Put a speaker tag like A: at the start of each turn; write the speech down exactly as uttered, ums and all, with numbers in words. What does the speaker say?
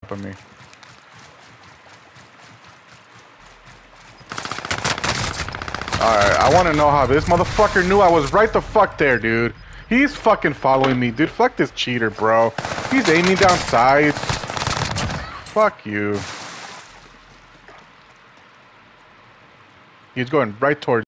A: of me. Alright, I want to know how this motherfucker knew I was right the fuck there, dude. He's fucking following me, dude. Fuck this cheater, bro. He's aiming down sides. Fuck you. He's going right towards